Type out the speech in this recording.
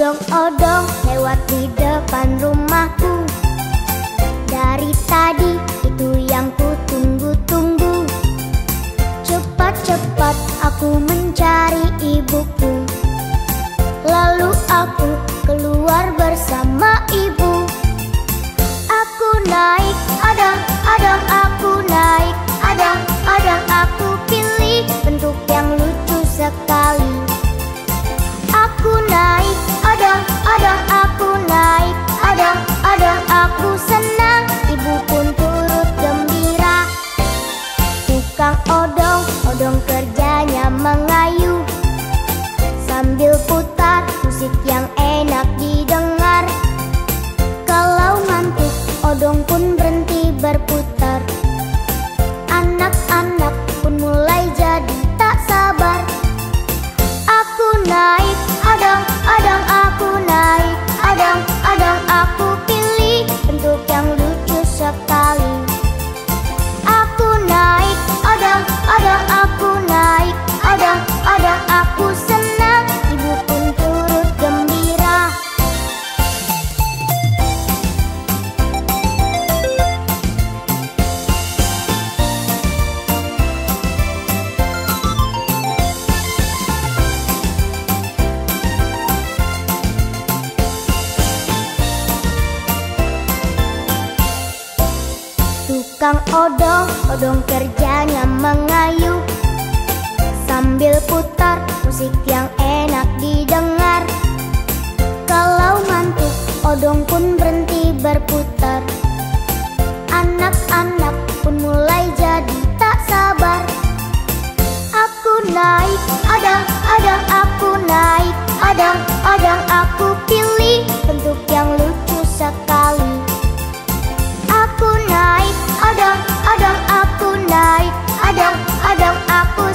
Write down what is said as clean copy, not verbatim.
Odong-odong lewat di depan rumahku. Dari tadi itu yang ku tunggu-tunggu. Cepat-cepat aku mencari ibuku. Lalu aku keluar bersama ibu. Aku naik adang-adang, aku naik adang-adang. Aku pilih bentuk yang lucu sekali. Aku naik adang-adang, aku naik adang-adang. Aku senang, ibu pun turut gembira. Tukang odong-odong kerjanya mengayuh sambil putar musik yang enak didengar. Kalau ngantuk, odong pun berhenti berputar. Anak-anak pun mulai jadi tak sabar. Aku naik adang-adang, aku naik adang-adang. Aku pilih bentuk yang lucu sekali. Aku naik adang-adang, aku naik adang-adang. Aku senang, ibu pun turut gembira. Tukang odong-odong kerjanya mengayuh sambil putar musik yang enak didengar. Kalau ngantuk, odong pun berhenti berputar. Anak-anak pun mulai jadi tak sabar. Aku naik adang-adang, aku naik adang-adang. Aku pilih bentuk yang lucu sekali. Aku naik adang-adang, aku naik adang-adang. Aku